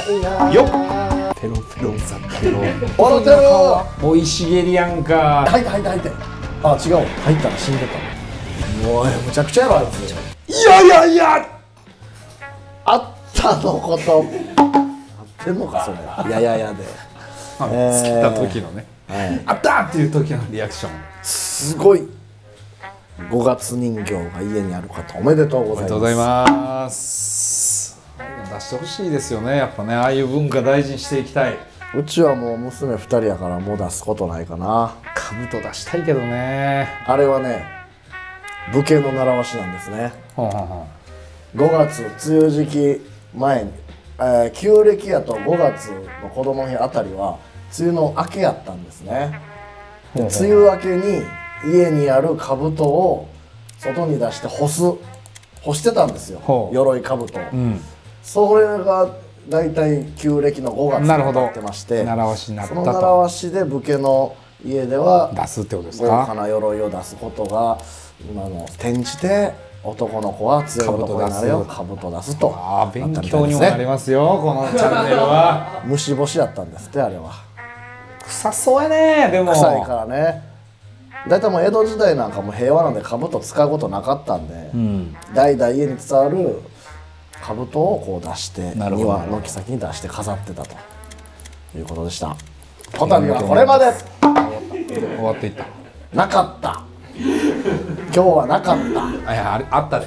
よっペロペロさペロ笑ってる。 生い茂りやんか。 入って入って入って。あ、違う、入ったら死んでた。もうむちゃくちゃやろあいつ。 いやいやいや、 あったのこと。あってんのかそれ。いやいやいやで。 好きな時のね、あったっていう時のリアクション。 すごい。5月人形が家にある方おめでとうございます。 おめでとうございます。出してほしいですよね、やっぱね、ああいう文化大事にしていきたい。 うちはもう娘2人やからもう出すことないかな。 兜出したいけどね。 あれはね、武家の習わしなんですね。 ほんほんほん。 5月梅雨時期前に、旧暦やと5月の子供の日あたりは梅雨の明けやったんですね。で梅雨明けに家にある兜を外に出して干してたんですよ、鎧兜を、それが大体旧暦の5月になってまして、 習わしになったと。 その習わしで武家の家では出すってことです豪華か。 な鎧を出すことが今の転じて、男の子は強い男になれよ兜出すと。 ああ、勉強にもなりますよこのチャンネルは。 虫干しやったんですってあれは。 臭そうやね。でも臭いからね。大体もう江戸時代なんかも平和なんで兜使うことなかったんで、代々家に伝わる兜をこう出して庭の軒先に出して飾ってたということでした。こたびはこれまで。 終わっていった。 なかった。今日はなかった。 いや、あったです。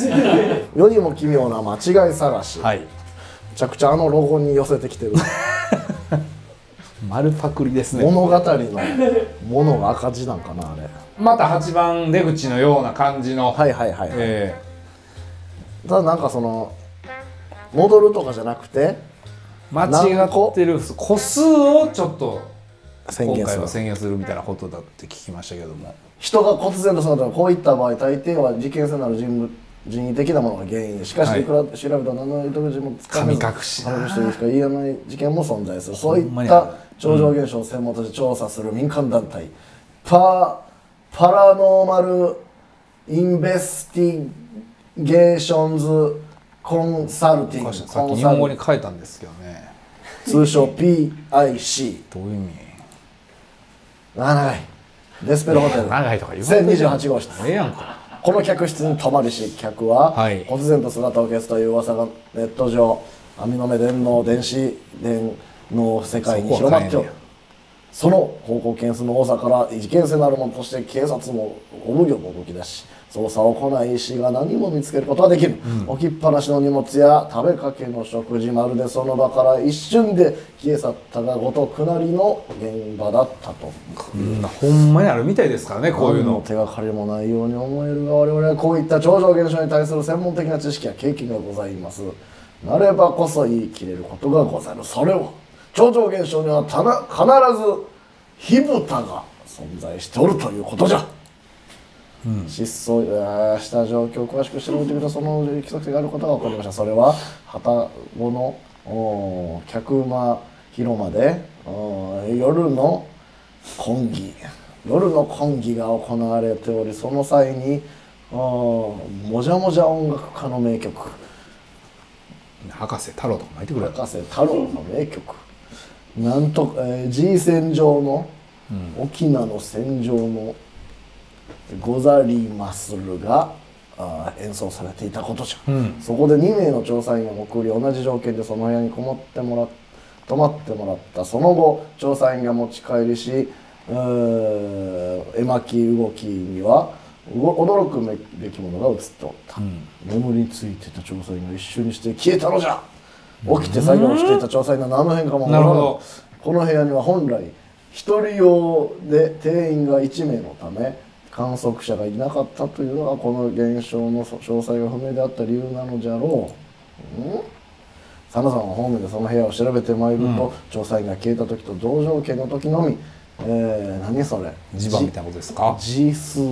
世にも奇妙な間違い探し。 はい。 めちゃくちゃあのロゴに寄せてきてる。 丸パクリですね。 物語のものが赤字なんかなあれ。 また8番出口のような感じの。 はいはいはい、ただなんかその戻るとかじゃなくて間違ってる個数をちょっと宣言する、 宣言するみたいなことだって聞きましたけども、 人が忽然とその他こういった場合大抵は事件性なる人為的なものが原因で、しかしいくら調べたら何の糸口もつかめず神隠しだ隠しというしか言えない事件も存在する。そういった超常現象を専門として調査する民間団体、パラノーマルインベスティゲーションズコンサルティング、 さっき日本語に書いたんですけどね、 通称 PIC。 どういう意味。 長いデスペロホテル長いとか言う 1028号室。 やんか。 この客室に泊まりし、客は忽然と姿を消すという噂がネット上、網の目電脳電子電脳世界に広まっておる。その報告件数の多さから事件性なるものとして警察もお奉行も動き出し、捜査を行い医師が何も見つけることはできる、置きっぱなしの荷物や食べかけの食事、まるでその場から一瞬で消え去ったがごとくなりの現場だったと。 ほんまにあるみたいですからね、こういうの。 何の手がかりもないように思えるが、我々はこういった超常現象に対する専門的な知識や経験がございます。なればこそ言い切れることがござる。それを超常現象には必ず火蓋が存在しておるということじゃ。失踪した状況を詳しく調べてみると、その規則性があることが分かりました。それは旅籠の客間広間で夜の婚儀が行われており、その際にもじゃもじゃ音楽家の名曲、 博士太郎とか書いてくれ。 博士太郎の名曲、なんとG 線上の、沖縄の戦場のござりまするが演奏されていたことじゃ、そこで2名の調査員を送り、同じ条件でその部屋に泊まってもらった。その後調査員が持ち帰りし、絵巻動きには驚くべきものが映っておった、眠りについていた調査員が一瞬にして消えたのじゃ。起きて作業をしていた調査員の何の変化もならない。この部屋には本来1人用で定員が1名のため観測者がいなかったというのがこの現象の詳細が不明であった理由なのじゃろう。さまざまな方面でその部屋を調べてまいると、調査員が消えた時と同条件の時のみ、何それ磁場みたいなことですか。 時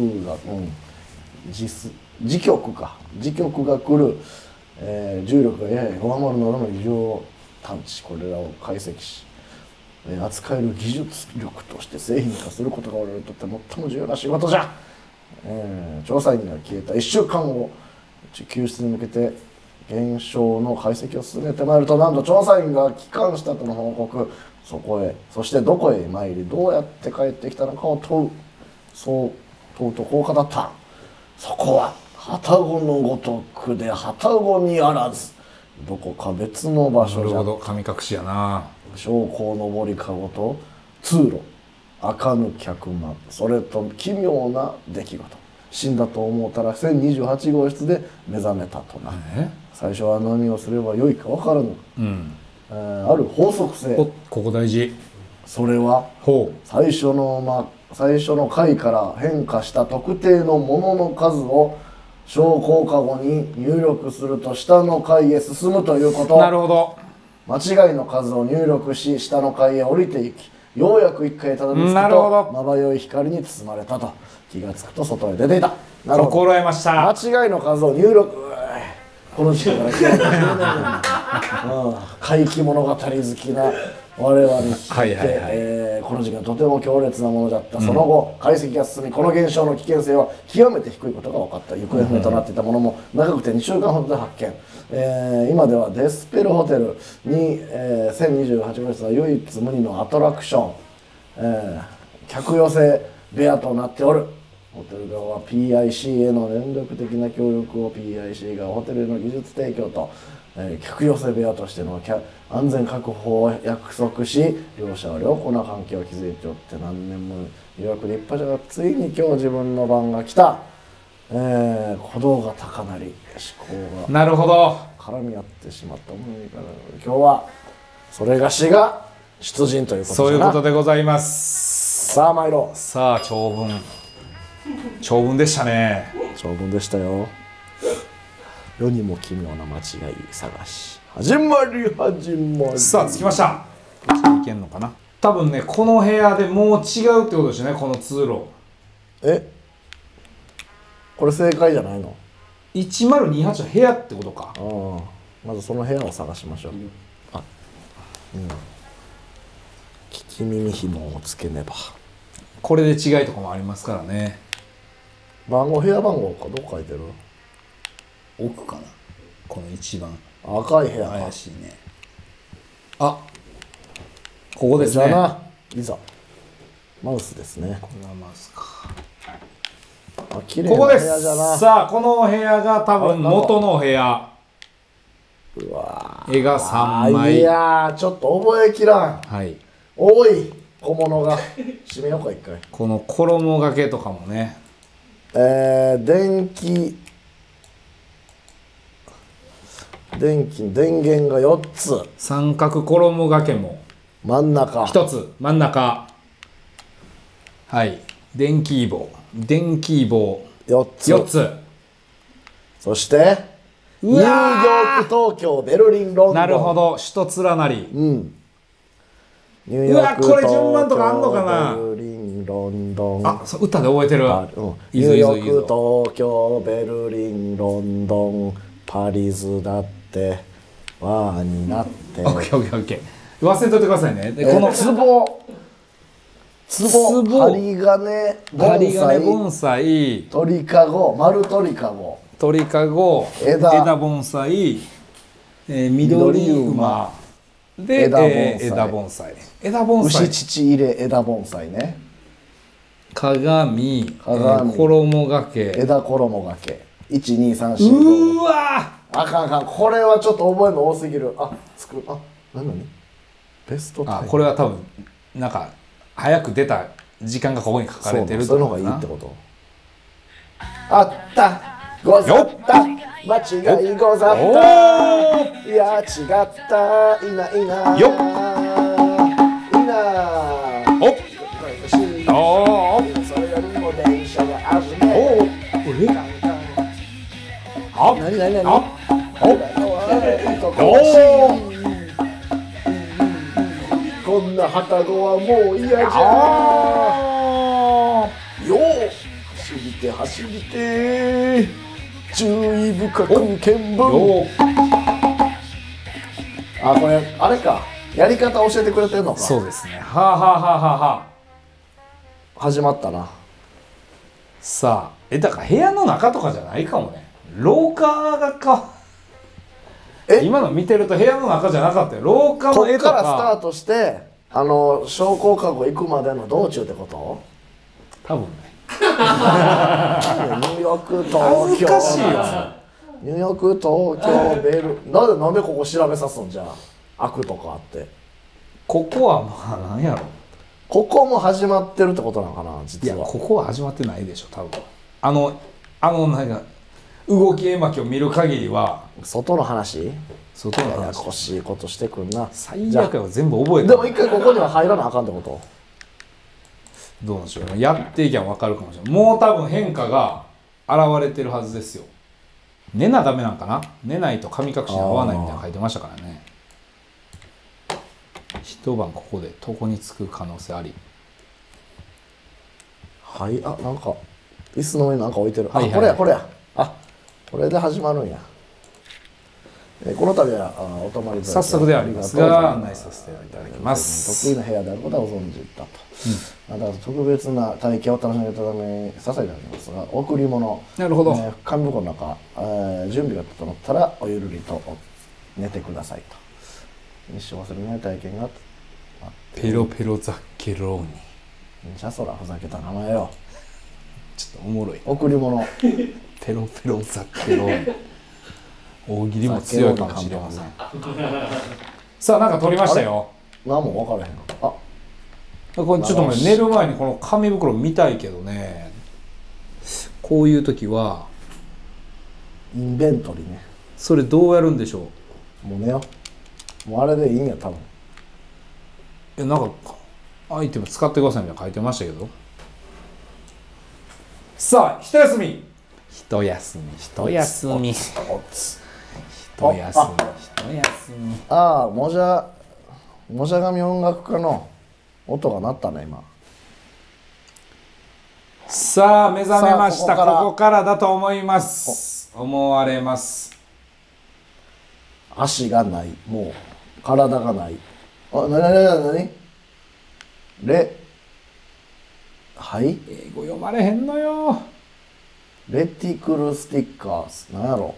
局が来る、重力がやや弱まるなどの異常を探知、これらを解析し、扱える技術力として製品化することが我々にとって最も重要な仕事じゃ。調査員が消えた1週間後、救出に向けて現象の解析を進めてまいると、なんと調査員が帰還したとの報告。そこへ、そしてどこへ参り、どうやって帰ってきたのかを問う。そう問うとこう語った。そこは旅籠のごとくで旅籠にあらず、どこか別の場所じゃ。 なるほど、神隠しやな。 将校のぼりかごと通路、開かぬ客間、それと奇妙な出来事。死んだと思うたら1028号室で目覚めたとな。最初は何をすればよいか分からぬ、ある法則性。 ここ大事。 それは最初の回から変化した特定のものの数を昇降カゴに入力すると下の階へ進むということ。 なるほど。 間違いの数を入力し下の階へ降りていき、ようやく1階へたどり着くなるほどとまばゆい光に包まれたと。気がつくと外へ出ていた。なるほど。 心得ました。 間違いの数を入力。この時間から聞いて怪奇物語好きな我々に聞いて、この時間とても強烈なものだった。その後解析が進み、この現象の危険性は極めて低いことが分かった。行方不明となっていたものも長くて2週間ほどで発見。今ではデスペルホテルに、1028号室は唯一無二のアトラクション、客寄せ部屋となっておる。ホテル側は PIC への連続的な協力を PIC がホテルへの技術提供と、客寄せ部屋としての安全確保を約束し、両者は良好な関係を築いておって、何年も予約立派じゃが、ついに今日自分の番が来た。鼓動が高鳴り、思考がなるほど絡み合ってしまったものにから、今日はそれがしが出陣ということそういうことでございます。 さあ参ろう。 さあ長文でしたね。 長文でしたよ。世にも奇妙な間違い探し始まり。 さあ着きました。こっちに行けんのかな。多分ねこの部屋でもう違うってことですね。この通路これ正解じゃないの ？1028の部屋ってことか。 まずその部屋を探しましょう。聞き耳紐をつけねば。 これで違いとかもありますからね。 部屋番号かどう書いてる？ 奥かな。この一番赤い部屋か。 怪しいね。あ、ここですね。 じゃあないざマウスですね。 これはマウスか。 綺麗な部屋じゃな。 さあこの部屋が多分元の部屋。 うわ絵が3枚。 いやちょっと覚えきらん。多い小物が。閉めようか一回。 この衣掛けとかもね。 電源が4つ。 三角衣掛けも真ん中 1つ。真ん中電気棒 4つ。 4つ。 そしてニューヨーク、東京、ベルリン、ロンドン。 なるほど、1つ連なり。 ニューヨーク、 これ順番とかあんのかな。 ベルリン、ロンドン。 あ、歌で覚えてる。 ニューヨーク、東京、ベルリン、ロンドン、パリズだってわーになって。 オッケーオッケーオッケー。忘れといてくださいね。でこの壺、針金盆栽、 鳥かご、丸鳥かご、枝盆栽、緑馬で枝盆栽、 牛乳入れ枝盆栽ね。 鏡、衣掛け、 枝衣掛け、12345。 うわあかんあかん、これはちょっと覚えの多すぎる。何ベストタイム。 これは多分なんか早く出た時間がここに書かれてるそういうのがいいってこと。あったござった間違いござった、いや違ったいないなよっいなおっそれよりも電車が危ねあ何こんな旅籠はもう嫌じゃよ走りて注意深く見聞。これあれか、やり方教えてくれてるのか。 そうですね。は始まったな。 さあだから部屋の中とかじゃないかもね。廊下が今の見てると部屋の中じゃなかったよ。廊下こっの絵とからスターか。 トして昇降カゴ行くまでの道中ってこと？ 多分ね。 ニューヨーク東京恥ずかしいわ。 ニューヨーク東京ベルなんでここ調べさすんじゃん。悪とかあって。 ここはまあなんやろ。 ここも始まってるってことなのかな、 い実は。 やここは始まってないでしょ多分。なんか動き絵巻を見る限りは外の話？やや外の話。 こしいことしてくんな。 最悪やわ全部覚えた。 でも一回ここには入らなあかんってこと？ どうなんでしょう。やっていけば分かるかもしれない。もう多分変化が現れてるはずですよ。寝なダメなんかな。寝ないと神隠しに合わないみたいなの書いてましたからね。一晩ここで床につく可能性あり。 はい、なんか椅子の上になんか置いてる。 はいはいはいこれやこれや。これで始まるんや。この度はお泊まりいただき早速ではありますが案内させていただきま得す。 意な部屋であることはご存知だと、また特別な体験を楽しんでいただくためにさせていただきますが、贈り物、 なるほど。 紙袋の中、準備が整ったらおゆるりと寝てくださいと。一生忘れない体験が待ってペロペロザッケローニ。 じゃあそらふざけた名前よ。 ちょっとおもろい。 贈り物ペロペロザッケローニ。大喜利も強いかもしれません。さあなんか撮りましたよ。 何も分からへん。 これちょっと待って、寝る前にこの紙袋見たいけどね。こういう時はインベントリーね。 それどうやるんでしょう。 もう寝よう。もうあれでいいんや多分。 なんかアイテム使ってくださいみたいな書いてましたけど。さあ一休み一休み一休み一休み一休み。 もじゃがみ音楽家の音が鳴ったね今。 さあ目覚めました。 さあここからだと思います思われます。 足がない、もう体がない。なにはい、 英語読まれへんのよ。 レティクルスティッカーズ、なんやろ。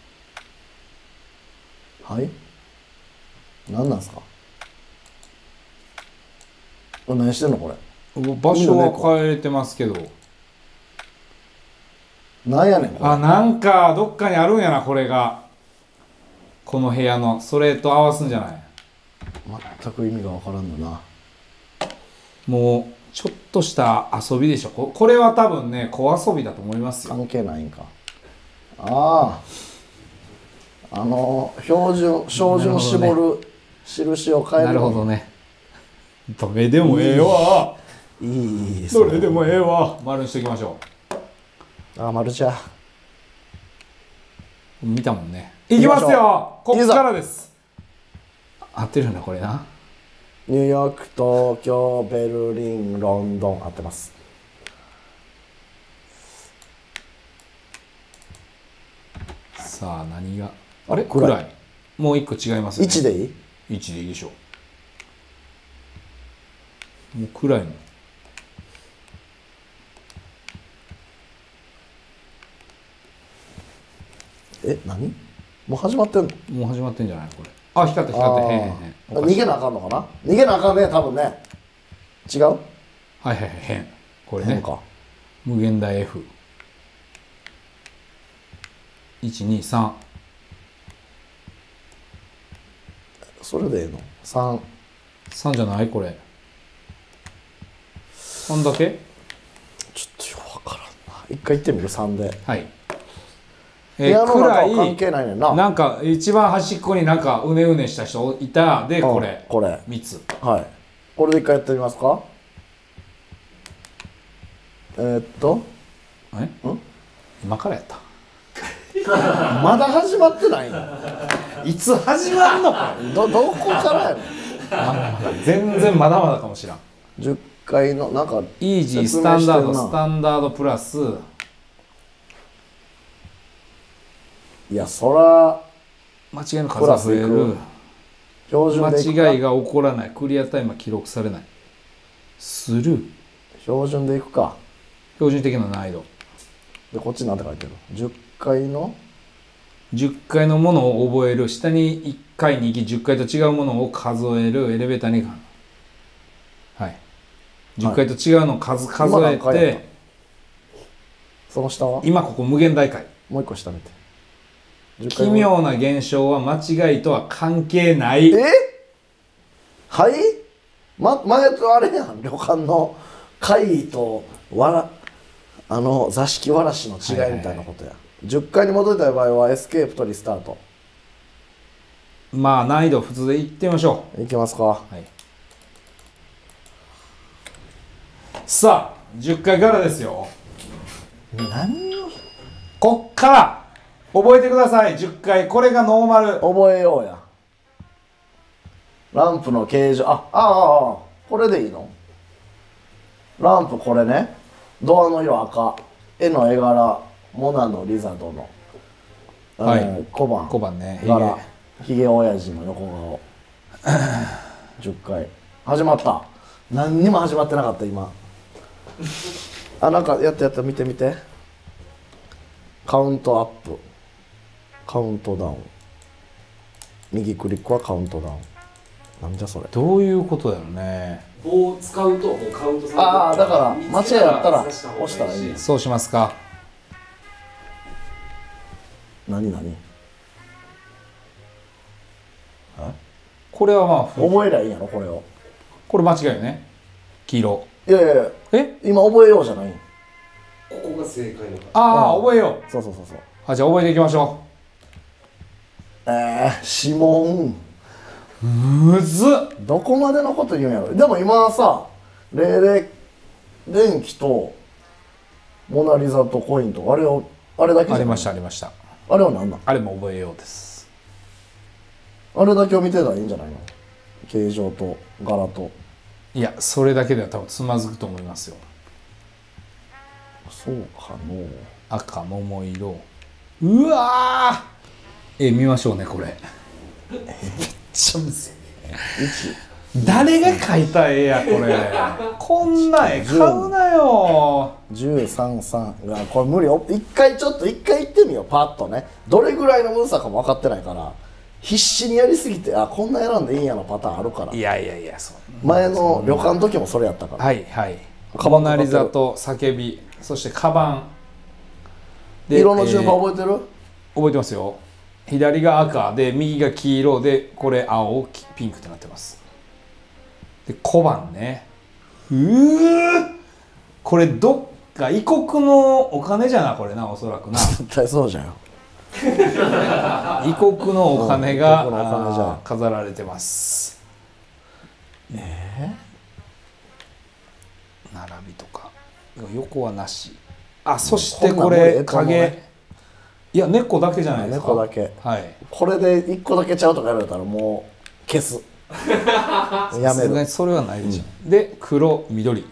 はい、なんなんすか。何してんのこれ。 場所は変えれてますけど。 なんやねんこれ。 なんかどっかにあるんやなこれが。この部屋のそれと合わすんじゃない。 全く意味がわからんだな。 もうちょっとした遊びでしょ。これは多分ね小遊びだと思いますよ。 関係ないんか。標準絞る印を変える。 なるほどね。どれでもええわ。 いい。 どれでもええわ。丸にしときましょ丸ちゃん。 う。見たもんね。いきますよ。こっからです。合ってるよねこれな。 ニューヨーク、東京、ベルリン、ロンドン、合ってます。 さあ何があれ暗い。 暗い。もう一個違いますね。 1でいい 1でいいでしょう。もう暗いもん。 何もう始まってんの。 もう始まってんじゃないこれ。光って光ってへんへんへん。 逃げなあかんのかな。逃げなあかんね多分ね。違う。 はいはいはい変。これね。 か。 無限大 F。123。 それでええの。3。 3じゃないこれ。3だけ。 ちょっとよくわからんな。一回言ってみる。3で。 はい。 部屋の中は関暗係ないねんな。 い。なんか一番端っこになんかうねうねした人いた。でこれ。 これ。 3つ。 はい。これで一回やってみますか。 今からやった。 まだ始まってないの。 いつ始まんのこれ。 どこからやねん。 まだまだ全然まだまだかもしらん。 10回のなんかイージー説スタンダー明してるなドスタンダードプラス。 いやそら間違いの数が増える。 標準でいくか。 間違いが起こらない。クリアタイムは記録されない。スルー。 標準でいくか。 標準的な難易度。 でこっちなんて書いてる。10回の 10階のものを覚える。下に1階に行き10階と違うものを数える。エレベーターにはい、10階と違うのを数え今何階やったて、 その下は今ここ無限大階。 もう一個下見て。 奇妙な現象は間違いとは関係ない。 はい、前とあれやん、旅館の階と座敷わらしの違いみたいなことや。10階に戻りたい場合はエスケープとリスタート。 まあ難易度普通でいってみましょいきますか。 う。はい、さあ10階からですよ。 何をこっから覚えてください。10階、これがノーマル。 覚えようや。ランプの形状、これでいいの？ランプこれね。ドアの色赤。絵の絵柄、モナのリザドの、 はい小判ね。 柄、ひげ親父の横顔。10回始まった。何にも始まってなかった今。なんかやった見てみて。カウントアップ、カウントダウン、右クリックはカウントダウン。なんじゃそれ。 どういうことだよね。 棒を使うともうカウントされる。 だから間違いやったら押したらいい。 そうしますか。 何これはまあ覚えりゃいいんやろこれを。 これ間違いよね。黄色。 いや今覚えようじゃない。 ここが正解のか。 覚えよう。 そう。 じゃあ覚えていきましょ指紋。 う。むずっ。 どこまでのこと言うんやろ。でも今さ、霊霊電気とモナリザとコインとあれだけじゃない。 ありました。 あれは何なん？ あれも覚えようです。 あれだけを見てたらいいんじゃないの？形状と柄と。 いや、それだけでは多分つまずくと思いますよ。 そうかの。 赤、桃色。うわー、見ましょうねこれ。めっちゃむずい。誰が描いた絵やこれ。こんな絵買うなよ。 133がこれ無理よ。一回行ってみよう。パッとね、どれぐらいのむずさかも分かってないから、必死にやりすぎてこんな選んでいいんやのパターンあるから。 いやそう前の旅館の時もそれやったから。 はいモナリザと叫び、そしてカバンで、色の順番覚えてる？ 覚えてますよ。左が赤で右が黄色で、これ青ピンクってなってます。で小判ね。これどっか異国のお金じゃなこれな、おそらくな。 絶対そうじゃん。 異国のお金が、 異国のお金じゃん。 飾られてます。並びとか横はなし。そしてこれ影。いや猫だけじゃないですか。 猫だけ。 はい。 これで1個だけちゃうとかやられたらもう消す。やめる。 それはないでしょ。で黒緑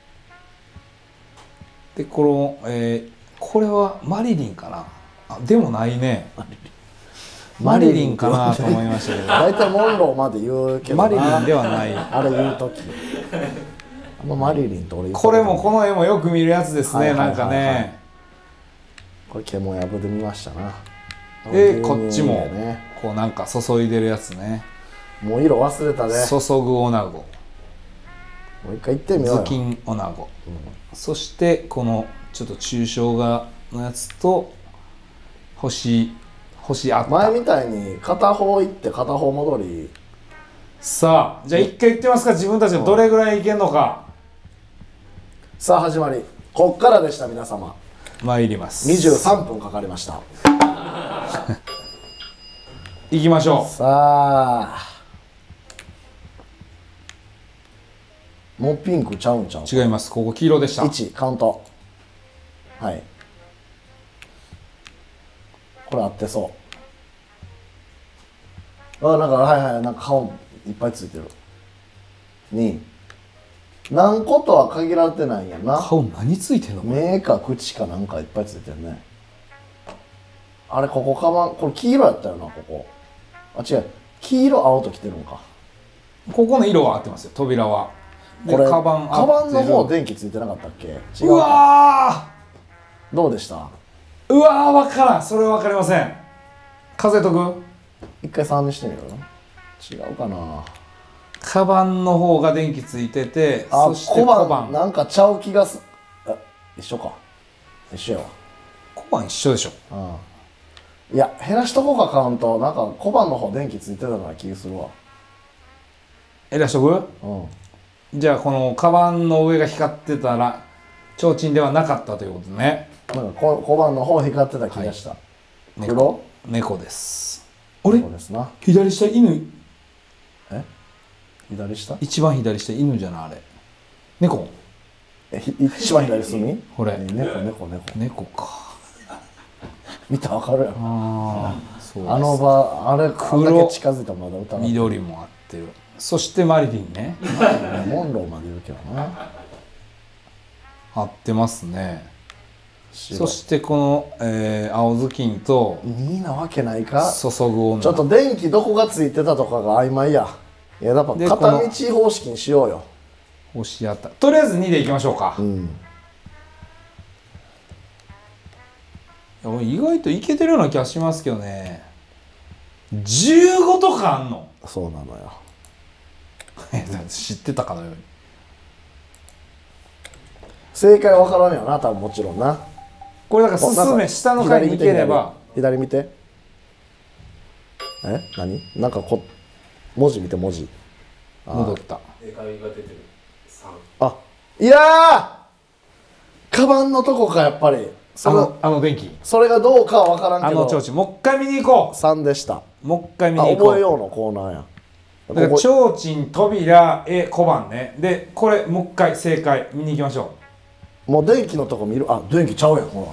でこれはマリリンかな。でもないね。マリリンかなと思いましたけど。 大体モンローまで言うけどな。 マリリンではない。 あれ言うとき。マリリンと俺言う。 これもこの絵もよく見るやつですね。なんかね。 これ獣やぶで見ましたな。 でこっちもこうなんか注いでるやつね。 もう色忘れたね。 注ぐ女子。 もう一回言ってみようよ。 頭巾女子。そしてこのちょっと抽象画のやつと星あった。 前みたいに片方行って片方戻り。 さあじゃあ一回言ってますか。自分たちがどれぐらいいけんのか。 さあ始まり。こっからでした皆様。 参ります。 23分かかりました。 行きましょう。 さあもうピンクちゃうんちゃう？ 違います。ここ黄色でした。 1カウント。はい、これ合ってそう。なんかなんか顔いっぱいついてる。2何個とは限られてないんやな。 顔何ついてんの？ 目か口かなんかいっぱいついてるね。あれここカバンこれ黄色やったよな。ここ違う、黄色青ときてるんか。 ここの色は合ってますよ。扉は。 これカバンの方電気ついてなかったっけ？違うわどうでした？ ー、うわー、分からん。それは分かりません。 数えとく。 一回3にしてみる。違うかな。 カバンの方が電気ついてて、 あ、 そして小小判。 判なんかちゃう気がす。あ、一緒か。一緒やわ。 小判一緒でしょ。 いや、減らしとこうか、カウント。なんか小判の方電気ついてたような気がするわ。 減らしとく。じゃあこのカバンの上が光ってたら提灯ではなかったということね。 なんか小判の方光ってた気がした。黒？ 猫です。あれそうですな。 左下犬。 左下？ 一番左下犬じゃないあれ。猫。 一番左隅？ これ猫か。 見たらわかるやろ。 そうです。 あの場、あれこんだけ近づいたらまだ歌わない。 緑も合ってる。そしてマリリンね。 モンローまでいるけどな。 合ってますね。そしてこの、青ずきんと 2位なわけないか。 注ぐ女。 ちょっと電気どこがついてたとかが曖昧や。いや、やっぱ片道方式にしようよ。 押し合った。とりあえず2でいきましょうか。意外といけてるような気がしますけどね。15とかあんの。 そうなのよ。 知ってたかのように。 正解は分からんよな、多分もちろんな。 これだから進め、下の階に行ければ。 左見て。何？なんか文字見て、文字。 戻った。 正解が出てる。 あ、いやー、カバンのとこか、やっぱり。 あの電気。 それがどうかは分からんけど。 提灯。もう一回見に行こう。 3でした。 もう一回見に行こう。 覚えようのコーナーや。 だから提灯、扉、小判ね。で、これもう一回正解見に行きましょう。もう電気のとこ見る。あ、電気ちゃうやん、ほ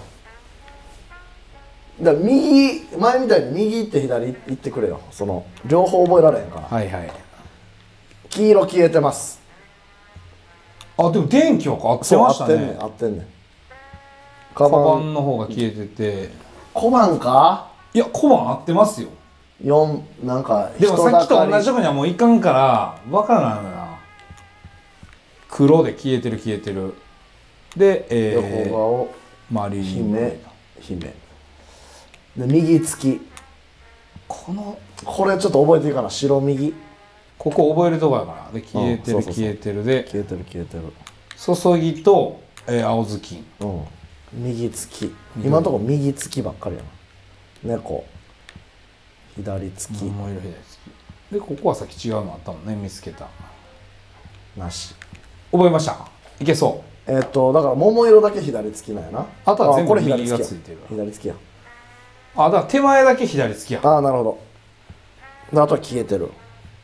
ら。だから右、前みたいに右行って左行ってくれよ。その両方覚えられへんから。 はいはい。 黄色消えてます。 あ、でも電気は合ってましたね。 合ってんねん。 カバンの方が消えてて。 小判か？ いや、小判合ってますよ。 4、なんかでもさっきと同じとこにはもういかんから分からないのよな。黒で消えてる消えてる。で、 横顔マリリン姫で右突き。これちょっと覚えていいかな。白右。 ここ覚えるとこやから。で消えてる消えてるで消えてる消えてる。 注ぎと、青ずきん。 右突き。今のところ右突きばっかりやな。猫左突き。 桃色左突き。でここはさっき違うのあったもんね。見つけた。 なし。 覚えました。いけそう。 だから桃色だけ左突きなんやな。 あとは全部右がついてる。 左突きや。 あ、だから手前だけ左突きや。 ああ、なるほど。であとは消えてる。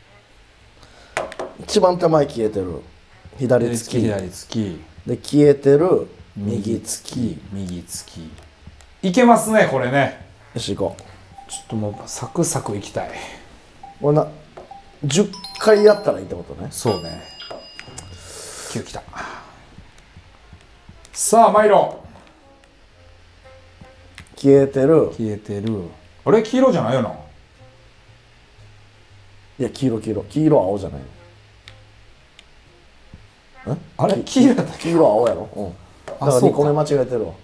一番手前消えてる。左突き。 左突き。 で消えてる。右突き。 右突き。いけますね、これね。 よし、行こう。 ちょっともうサクサクいきたい。 これな、10回やったらいいってことね。 そうね。9きた。さあ、マイロ。 消えてる。 消えてる。あれ黄色じゃないよな。 いや、黄色青じゃないの。 あれ黄色だったっけ？ 黄色青やろ。だから2個目間違えてるわ。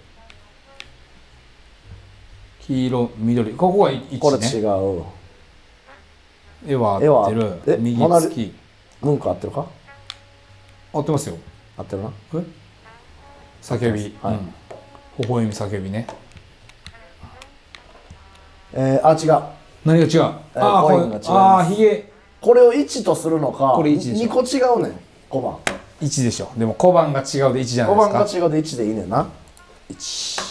黄色緑。ここは1ね。 これ違う。 絵は合ってる。右突き。 文句合ってるか？ 合ってますよ。 合ってるな。 叫び。微笑み叫びね。 あ、違う。 何が違う？ コインが違います。 あ、ひげ。 これを1とするのか。 これ1でしょ。 2個違うねん。小判。 1でしょ。でも小判が違うで1じゃないですか。 小判が違うで1でいいねんな。 1。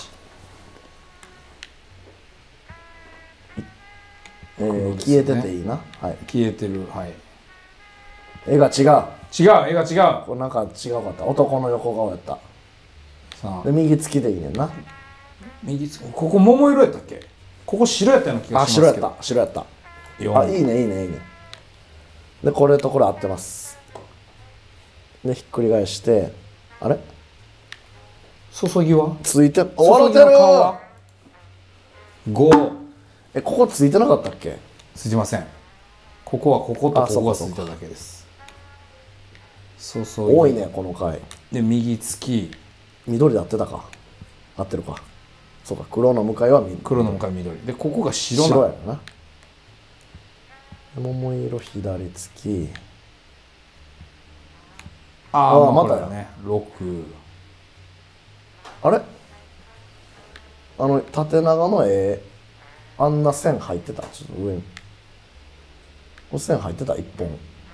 消えてていいな。はい。 消えてる。はい。 絵が違う。 絵が違う。 これなんか違うかった。男の横顔やった。で右突きでいいねんな。 右突き。ここ桃色やったっけ？ここ白やったような気がしますけど。 白やった。あ、いいね。でこれとこれ合ってます。でひっくり返して、あれ？ 注ぎは？ ついて、笑ってる。 5。 ここついてなかったっけ？ ついてません。ここはこことここがついただけです。 多いねこの回。 で右突き。 緑で合ってたか？合ってるか。 そうか、黒の向かいは緑。 黒の向かい緑で、ここが白な白やろな。桃色左突き。 ああ、 またやこれね、6。 あれ縦長の絵、あんな線入ってた？ちょっと上に。これ線入ってた？一本。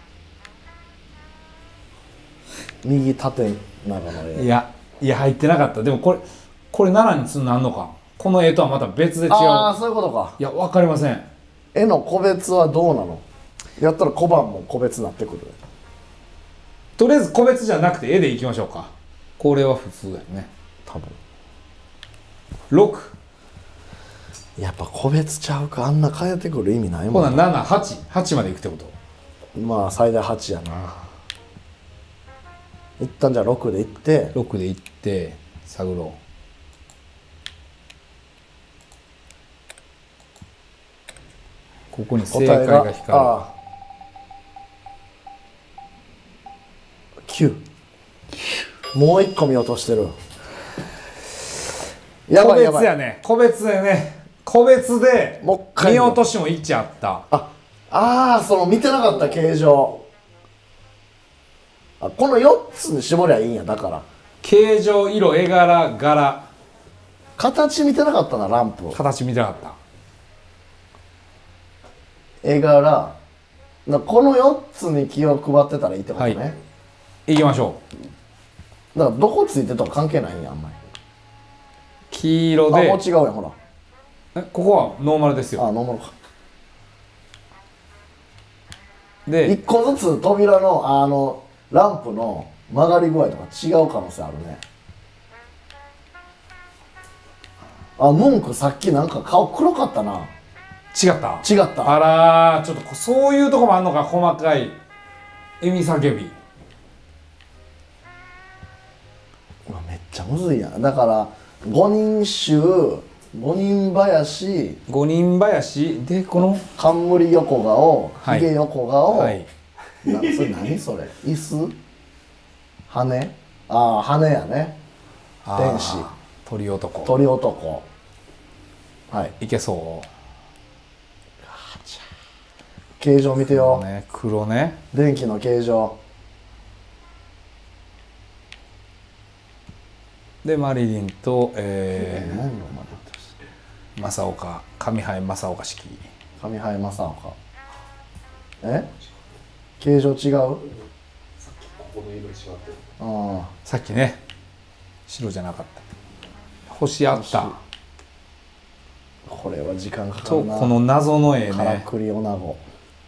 右縦長の絵。 いや入ってなかった。でもこれ7になんのか。この絵とはまた別で違う。 ああ、そういうことか。 いや、分かりません。 絵の個別はどうなの？やったら小判も個別になってくる。 とりあえず個別じゃなくて絵でいきましょうか。これは普通だよね。 多分。 6。 やっぱ個別ちゃうか。あんな変えてくる意味ないもん。 ほな7、8までいくってこと。 まあ最大8やな。一旦じゃあ6でいって。 6でいって探ろう。ここに正解が光る。 9。もう1個見落としてる。やばいやばい。 個別やね。個別でね。個別でもう一回見落としも1あった。 その見てなかった形状。この4つに絞りゃいいんや。だから形状、色、絵柄、柄。 形見てなかったな。ランプ形見てなかった。 絵柄この4つに気を配ってたらいいってことね、 はい行きましょう。だからどこついてとか関係ないんや。あんまり黄色で。 もう違うやん。ほら、 ここはノーマルですよ。 ノーマルか。 で 1個ずつ扉のランプの曲がり具合とか違う可能性あるね。ムンクさっきなんか顔黒かったな。 違った。 違った。 あらー、ちょっとそういうとこもあんのか。細かい笑み叫び。 めっちゃむずいやん。だから5人衆、5人林、 5人林でこの冠横顔、 はいひげ横顔、 はいそれ何それ？椅子？羽？羽やね。天使、 鳥男。 鳥男。はい。 いけそう。 形状見てよ。 ね、黒ね。 電気の形状。 でマリリンと何のまで正岡、上海正岡式。 上海正岡。形状違う？ さっきここの色違ってる。 さっきね白じゃなかった。星あった。 これは時間かかとるな。 この謎の絵からね。 くりおなご。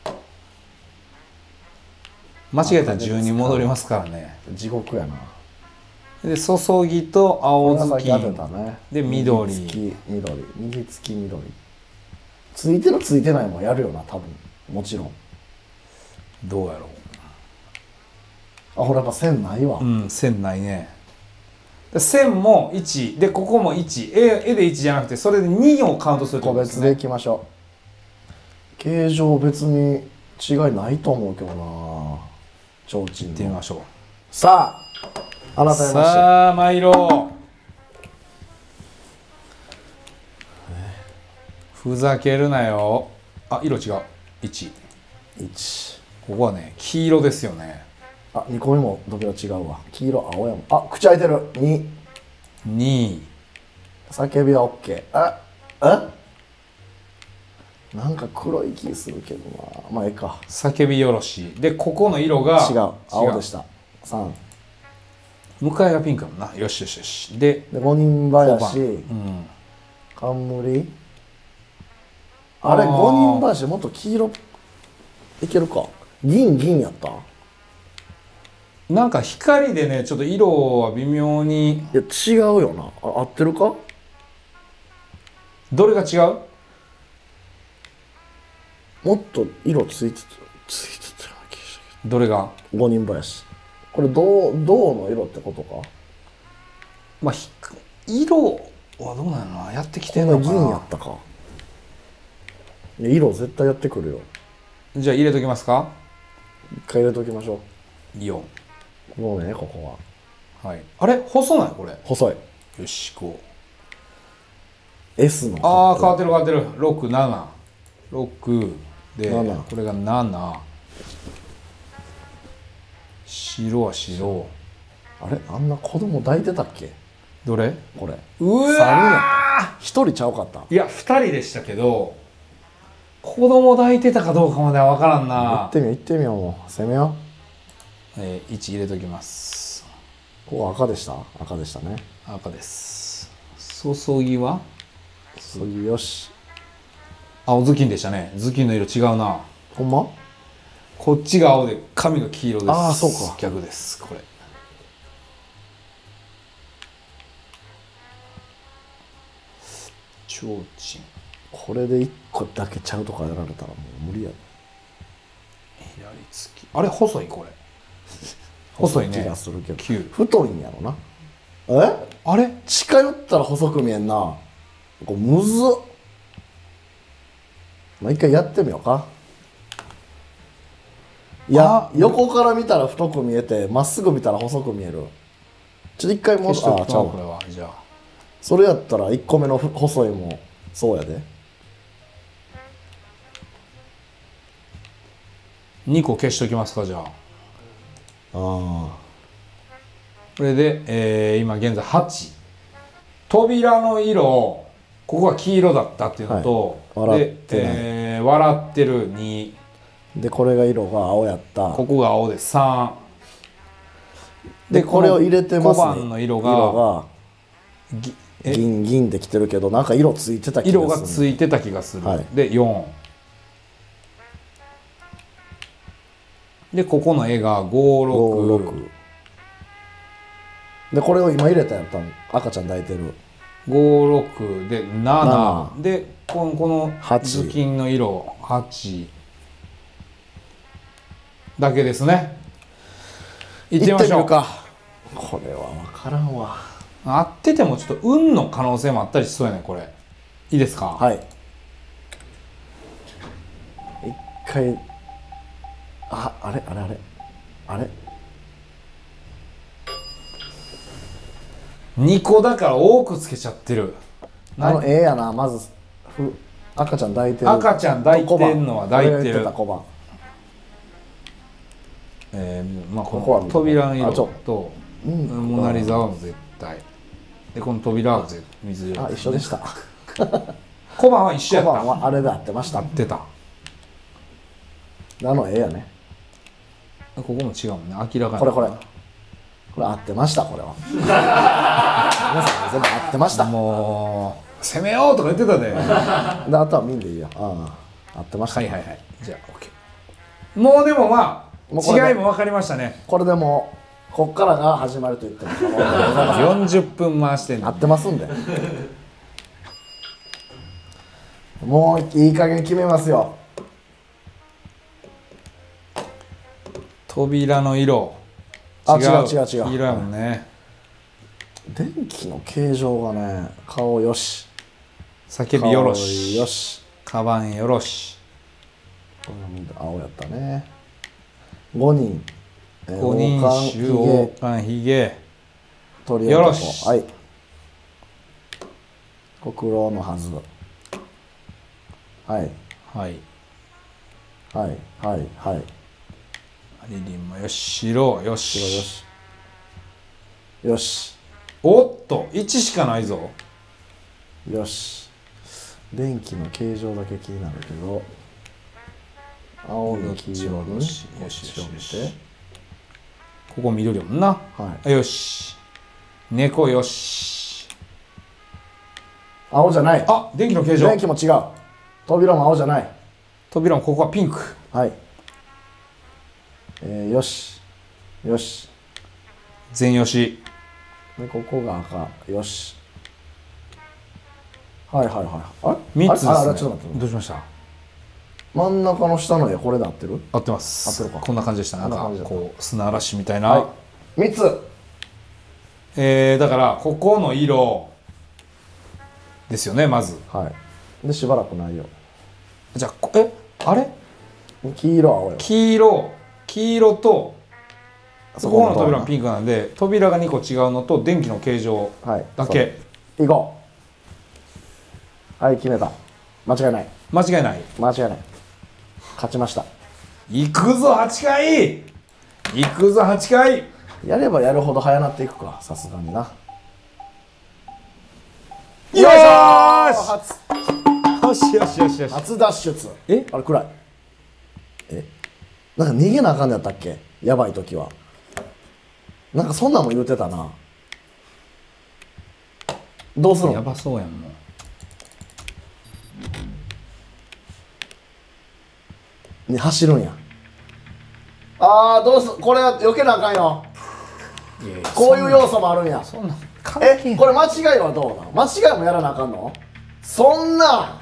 間違えたら10に戻りますからね。 地獄やな。 で注ぎと青これがずきさっき当てたね。 で緑。 右付き緑、右付き緑。ついてるついてないもやるよな、多分。もちろん。 どうやろほらやっぱ線ないわ。 う。線ないね。で線も1でここも1。絵で1じゃなくてそれで2をカウントするって個ことですね。 別でいきましょう。形状別に違いないと思うけどな。提灯いってみの。 ましょう。 さあ、改めまして。 さあ参ろう。ふざけるなよ。色違う。1。 1。 ここはね黄色ですよね。 2個目も扉違うわ。黄色、青やもん。口開いてる。2。 2。 叫びは OK。なんか黒い気するけどな。まあええか。 叫びよろしでここの色が違う。青でした。3。 向かいがピンクやもんな。よしよしよし。で 5人林、冠。あれ5人林もっと黄色いけるか。銀やった？ なんか光でねちょっと色は微妙に。 いや違うよな。合ってるか？ どれが違う？ もっと色ついてたような気がしたけどれが？ ど。5人林。これ銅の色ってことか？ まあ色はどうなの？やってきてこんなんのかな。 銀やったか。いや色絶対やってくるよ。 じゃあ入れときますか。 一回入れときましょ 4。 う。こうね、ここは。 はい。あれ細ないこれ。 細い。 よしこ S のああ変わってる変わってる。6で 7 これが7。白は白。 あれあんな子供抱いてたっけどれ？ これうわ 3人やった1人ちゃうかった。 いや2人でしたけど子供抱いてたかどうかまでは分からん行なっ。てみよう行ってみよう。もう攻めよ 1入れときます。 う。ここ赤でした。赤でしたね。 赤です。注ぎは次よし。 青ズッキンでしたね。ズッキンの色違うな。 ほんまこっちが青で髪が黄色です。 あーそうか逆です。これちょうちん。 これで1個だけちゃうとかやられたらもう無理や。 左突き。あれ細いこれ。細いね。 気がするけど 9。 太いんやろな。えあれ近寄ったら細く見えんな。これむずっ。もう一回やってみようか。いや横から見たら太く見えてまっすぐ見たら細く見える。ちょっと一回も消しとくなちゃうわこれは。じゃあそれやったら1個目の細いもそうやで。 2個消しときますか。じゃああこれで、今現在8。扉の色ここが黄色だったっていうのと、 はい笑ってないで、笑ってる2。 でこれが色が青やった。 ここが青で3。 でこれを入れてますね。 小判の色が銀銀できてるけどなんか色ついてた気がする。 色がついてた気がする、 はいで4でここの絵が56 でこれを今入れたやったん赤ちゃん抱いてる。 56で7でこの 8 頭巾の色8だけですね。いってみましょう。 みるか。これは分からんわ。 合っててもちょっと運の可能性もあったりしそうやねこれ。いいですか？ はい一回あれ 2個だから多くつけちゃってる。 やな。まず赤ちゃん抱いてる。 赤ちゃん抱いてんのは抱いてる。 俺が言ってた小判。 まあこここはの扉の色あちょとうんモナリザは絶対でこの扉は水色。 あ一緒でした。 小判は一緒小やった。 判はあれで合ってました。 合ってた。 なのやね。 ここも違うもんね明らかに。 これ合ってました。これは皆さん全部合ってました。 もう攻めようとか言ってたで。はであとは見んでいいよ。合ってました。 いはいはい。じゃあ OK。もうでもまもうこれであ違いも分かりましたね。 これでもうこっからが始まると言っても過言でございません。 40分回してんの。 合ってますんでもういい加減決めますよ。 扉の色あ違う黄色やもんね。 電気の形状がね顔よし叫びよろし顔よしカバンよろし。 青やったね。5人 5人衆王冠ひげ鳥よろし。 はい黒狼のはず。はいはいはいはいはいリリンもよし白よし白よしよしおっと1しかないぞ。 よし電気の形状だけ気になるけど青に黄色によしよしこっちを見よし。 てここ緑やもんな。 はいよし猫よし。 青じゃない。 あ電気の形状。 電気も違う。扉も青じゃない。 扉もここはピンク。 はいよしよし全よし。 でここが赤よしはいはいはいあれ 3つですね。 あれちょっと待ってどうしました？ 真ん中の下の絵これで合ってる？ 合ってます。 合ってるかこんな感じでした。なんかこんな感じだったこう砂嵐みたいな、 はい3つだからここの色ですよねまず。 はいでしばらくないよ。 じゃああれ黄色青よ。 黄色とそここのドア扉もピンクなんで扉が2個違うのと電気の形状はいだけ。 行こはい決めた。間違いない間違いない。 間違いない。勝ちました。 行くぞ8回。行くぞ8回。 やればやるほど早なっていくか、さすがにな。 よーし初よしよしよしよし。 初脱出。 えあれ暗い。なんか逃げなあかんのやったっけ、やばい時は。なんかそんなんも言うてたな。どうするの。 やばそうやんもう。 に走るんや。あーどうす、これは避けなあかんよ。 いやいやこういう要素もあるんや。 そんなん関係ない。 これ間違いはどうなん。間違いもやらなあかんの。そんな。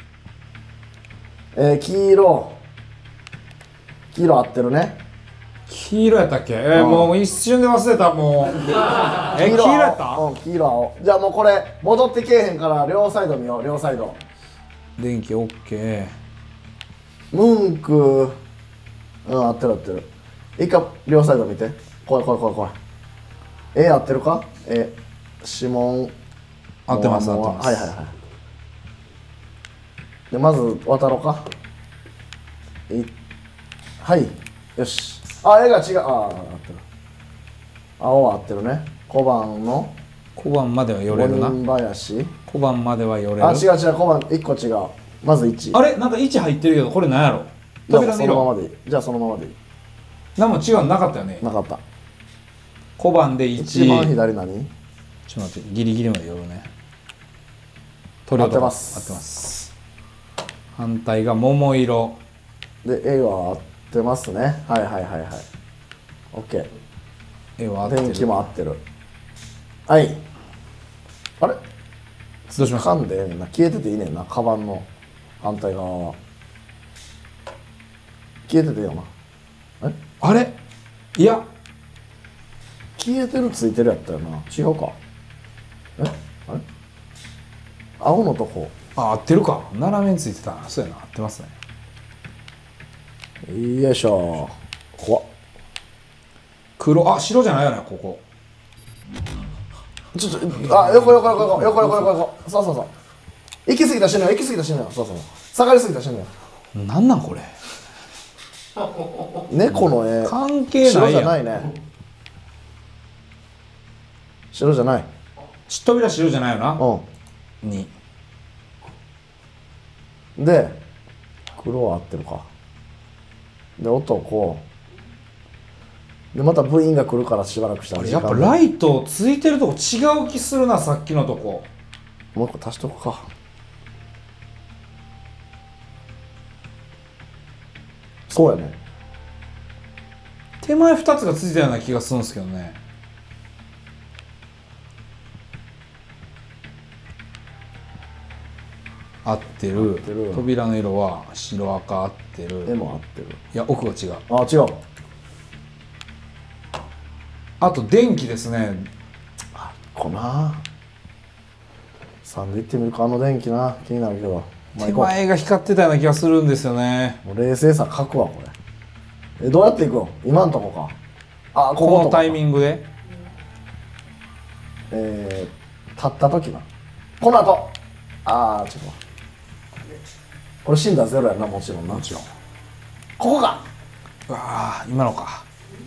黄色合ってるね。 黄色やったっけ。もう一瞬で忘れたもう。黄色やった。 うん黄色青。じゃあもうこれ戻ってけえへんから両サイド見よう。両サイド。 電気オッケー。 ムンク合ってる合ってる。一回両サイド見て。怖い怖い怖い怖い。合ってるか。指紋合ってます合ってます。 はいはいはい。でまず渡ろうか。はいよし。絵が違う。合ってる。青は合ってるね。小判の小判までは寄れるな。 五人林。 小判までは寄れる。 違う違う、小判1個違う。まず1。 あれなんか位置入ってるけどこれなんやろ。 じゃあ扉の色そのままでいい。じゃあそのままでいい。 何も違うのなかったよね。 なかった。 小判で1。 一番左何。 ちょっと待ってギリギリまで寄るね。 合ってます。 合ってます。反対が桃色で絵は合ってますね。はいはいはいはい。OK。 絵は合ってる。 電気も合ってる。はい。あれどうしました。 噛んでええねんな。消えてていいねんな。カバンの反対側は消えてていいよな。 あれいや消えてるついてるやったよな。違うか。あれ青のとこ。 合ってるか。斜めについてたな。そうやな合ってますね。 よいしょ。怖っ。 黒白じゃないよねここ。 ちょっと横そうそうそう。行き過ぎたしんのよ。行き過ぎたしんのよ。そうそう。下がり過ぎたしんのよ。 なんなんこれ。 猫の絵関係ないやん。 白じゃないね。白じゃない。 扉白じゃないよな。にで黒は合ってるか。で男でまた部員が来るからしばらくしたらやっぱライトついてるとこ違う気するな。さっきのとこもう一個足しとくか。そうやね。 手前2つがついたような気がするんですけどね。合ってる。扉の色は白赤合ってる。 絵も合ってる。 いや奥が違う。 違う。 あと電気ですね。 こな3で行ってみるか。電気な気になるけど。 手前が光ってたような気がするんですよね。 もう冷静さ書くわこれ。どうやっていくの。今んとこか。 このタイミングで立った時な。この後ちょっとこれ死んだらゼロやな。もちろんな。 もちろん。 ここか。 うわ今のか。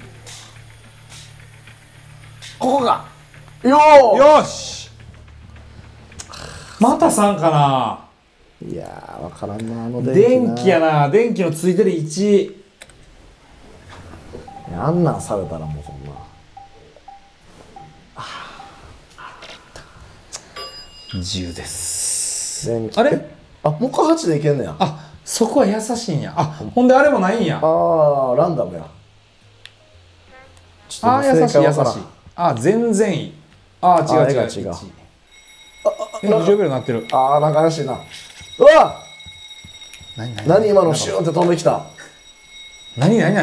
ここか。 よしまた3かな。 いや分からんな。 電気やな。電気のついてる1。 あんなんされたらもうそんな。 10です。 あれもう一回8でいけんねや。 そこは優しいんや。ほんであれもないんや。 ランダムや。 優しい優しい。全然いい。違う違う。 違う。 非常ベル鳴ってる。 なんか怪しいな。うわ何今のシューンって飛んできた。 何なん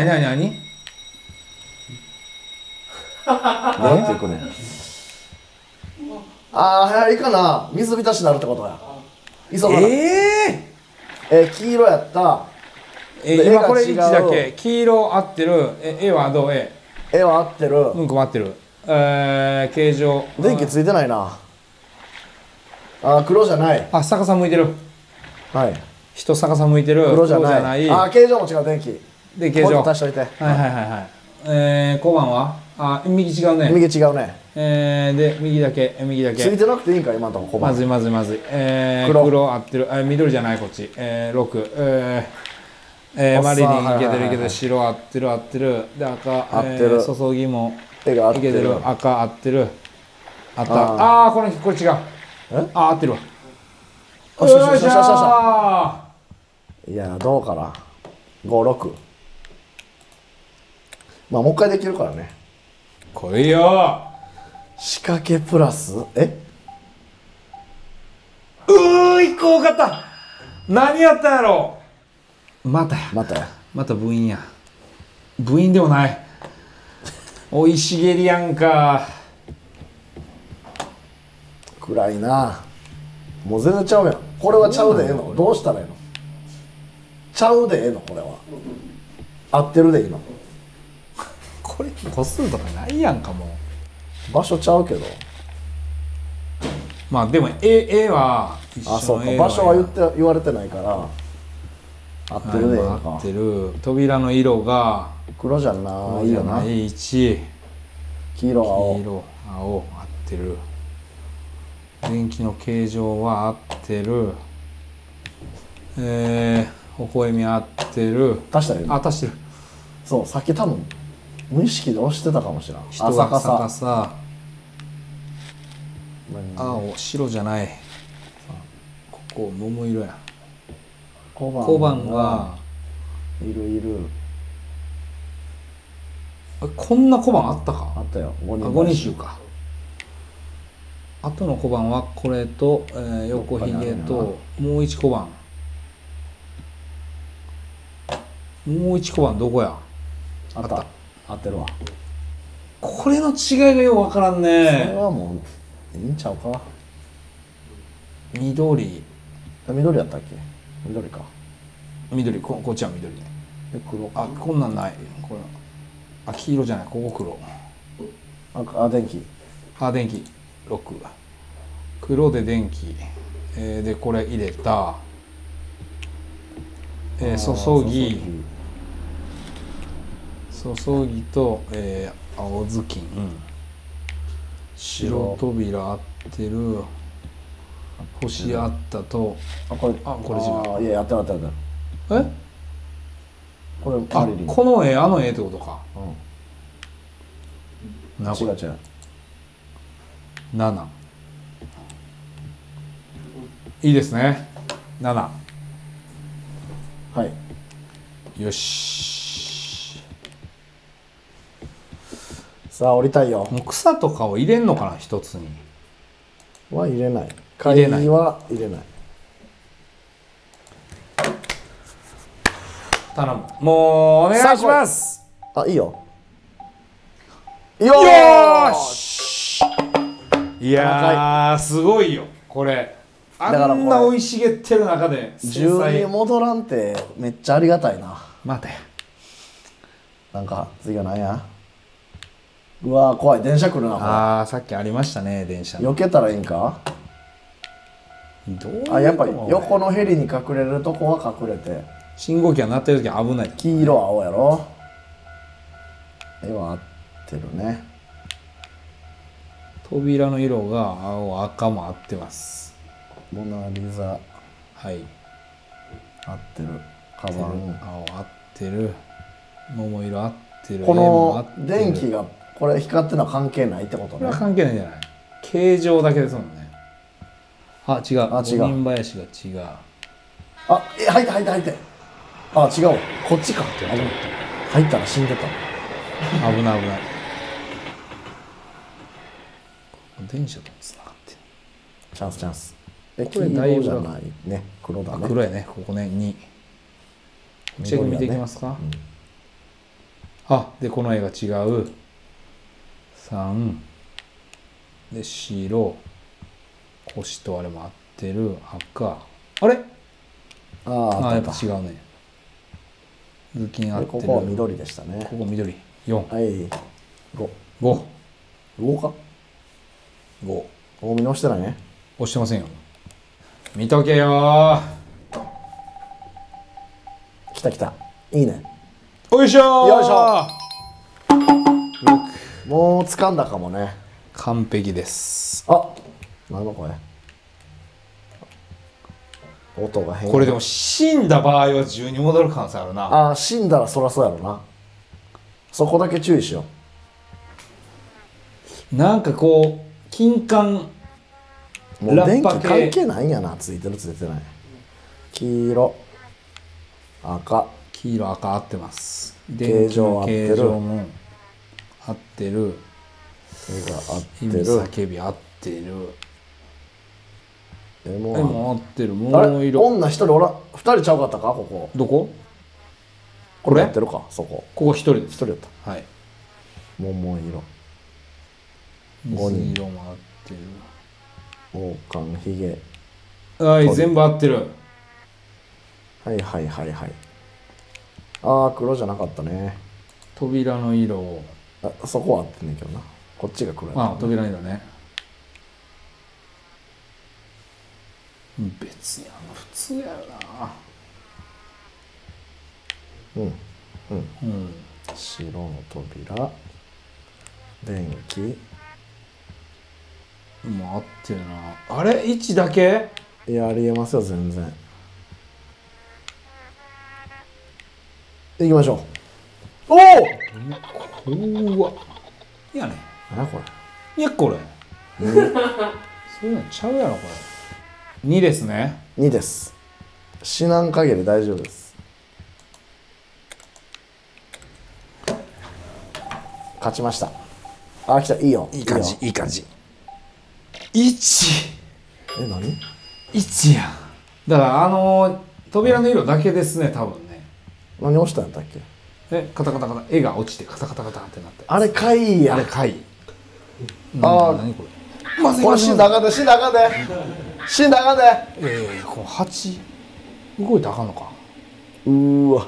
ていくね。早いかな。水浸しになるってことや。急がな。黄色やった。 今これ1だけ。黄色合ってる。絵はどう。 絵は合ってる。 うんこも合ってる。形状。 電気ついてないな。 あ、黒じゃない。 あ、逆さ向いてる。 はい。 人逆さ向いてる。 黒じゃない。あ、形状も違う、電気。 で、形状。 足しといて。はいはいはい。小判はあ、右違うね。 右違うね。 で、右だけ。 ついてなくていいんか、今のとこ小判。 まずい。黒合ってる。緑じゃない、こっち。6。マリリンいけてる。白合ってる。で、赤。 合ってる。 注ぎもいけてる。 赤合ってる。あった。これ違う。合ってるわ。よっしゃー。いや、どうかな。5、6。まあ、もう一回できるからね。 来いよ。 仕掛けプラス、 一個多かった。何やったんやろ。また部員や。部員でもない。生い茂りやんか。 暗いな。もう全然ちゃうやん。これはちゃうでええの。どうしたらええの。ちゃうでええの、これは。合ってるで今。 これ個数とかないやんかもう。場所ちゃうけど。 まあでも絵は一緒の。あ、そうか。場所は言われてないから。合ってるでええのか。 合ってる。扉の色が黒じゃないよな。 1。 黄色青合ってる。電気の形状は合ってる。微笑み合ってる。 足したらいいの。 足してる。 そう、さっき多分無意識で押してたかもしれない。 人は逆さ。青、白じゃない。ここ桃色や。小判がいる。 こんな小判あったか。 あったよ。 5人衆か。あとの小判はこれと、横ひげともう1小判。もう1小判どこや。 あった。合ってるわ。 これの違いがよくわからんね。 それはもういいんちゃうか。 緑やったっけ。緑か。 緑、こっちは緑。 黒。 あ、こんなんない。これ。あ、黄色じゃない。ここ黒。 電気。 電気。6。黒で電気。で、これ入れた。注ぎと、青ずきん。白扉合ってる。星あったと。 これ違う。いや、やってる。これこの絵、あの絵ってことか。 違う。 7。いいですね。7。 はい。 よし。 さあ降りたいよ。 もう草とかを入れんのかな、一つに。 は入れない。 入れない。 は入れない。 頼む。もうお願いします。 あ、いいよ。 よーし。いやー、すごいよこれ。あんな生い茂ってる中で 10に戻らんってめっちゃありがたいな。 待て。 なんか次は何や。うわー怖い。電車来るな。 ああ、さっきありましたね、電車。 避けたらいいんか。やっぱり横のヘリに隠れるとこは隠れて。 信号機が鳴ってる時は危ない。 黄色青やろ。絵は合ってるね。 扉の色が青赤も合ってます。 モナリザ。 はい。 合ってる。カバン。 青合ってる。桃色合ってる。 この電気がこれ光ってるのは関係ないってことね。 これは関係ないんじゃない。形状だけですもんね。あ、違う。五人林が違う。 あ、入って。あ、違うわ。こっちか。入ったら死んでた。 危ない。電車とつながってる。 チャンス。これ大丈夫じゃないね。黒だね。 黒やね。ここね。2。チェック見ていきますか。あ、でこの絵が違う。3で白。星とあれも合ってる。赤。あれ。やっぱ違うね。頭巾合ってる。 ここは緑でしたね。 ここ緑。4。 はい。5か。 5。 見直してないね。 押してませんよ。 見とけよ来た来た。いいね。 ー。よいしょー。 よいしょ。もう掴んだかもね。 完璧です。 あ、何の声。音が変。 これでも死んだ場合は10に戻る可能性あるな。 あ、死んだらそらそうやろな。そこだけ注意しよなんかこう金管う。もう電気ラッパ系関係ないんやな。ついてるついてない。黄色、赤、 黄色赤合ってます。 形状合ってる電気の形状も合ってる。 絵が合って意味る。 叫び合ってる。 絵もも合ってる。 あもう色。 れ女一人おらん。二人ちゃうかったかここ。 どこ？ これやってるかそこ。 ここ一人です。 一人やった。 はい。 桃色、 水色も合ってる。 王冠、ひげ。 はい、全部合ってる。 はいはいはいはい。ああ、黒じゃなかったね。 扉の色を。 あ、そこは合ってんねんけどな。こっちが黒やった、 あ、扉の色ね。別に普通やよな。 うんうん。 うん。 白の扉、電気。 もう合ってるな。あれ位置だけ？ いや、ありえますよ全然。行きましょう。おお、 うわ。いやね。 何こいやこれ。 れ。 そういうのちゃうやろこれ。2ですね。 2です。死なん限り大丈夫です。勝ちました。あ、来た。いいよ。 いい感じ、 よいい感じ。1。 え、何 1や。だから扉の色だけですね多分ね。 何押したんやったっけ。 カタカタカタ絵が落ちてカタカタカタってなってあれ貝や。 あれ貝。 あー何これ。まずいこれ死んだらあかんで、死んだらあかんで。死んだらあかんで。 この8動いたらあかんのか。 うーわ。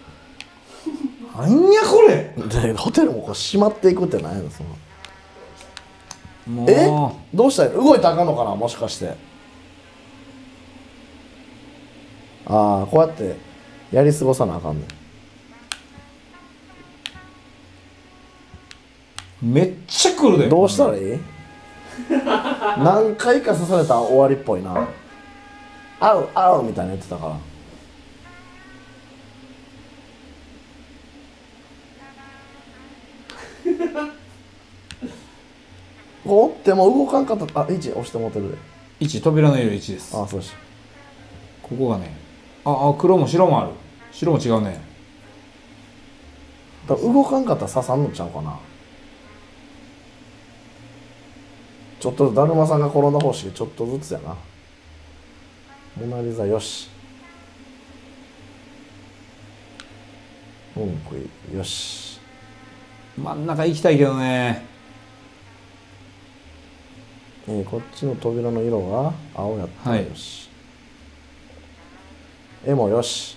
なんやこれ。 で、ホテルもこう閉まっていくって何やのその。 もうえ、どうしたら動いたらあかんのかな、もしかして。ああ、こうやってやり過ごさなあかんねん。 めっちゃ来るで。 どうしたらいい何回か刺されたら終わりっぽいな。合う合うみたいな言ってたから。こう折っても動かんかった。あ、1押してもうてるで。 1扉の色1です。 あ、そうし。 ここがね。黒も白もある。白も違うね。 だから動かんかったら刺さんのちゃうかな。ちょっとだるまさんが転んだ方式ちょっとずつやな。モナリザよし。文句よし。 真ん中行きたいけどね。 こっちの扉の色が青やったらよし。絵もよし。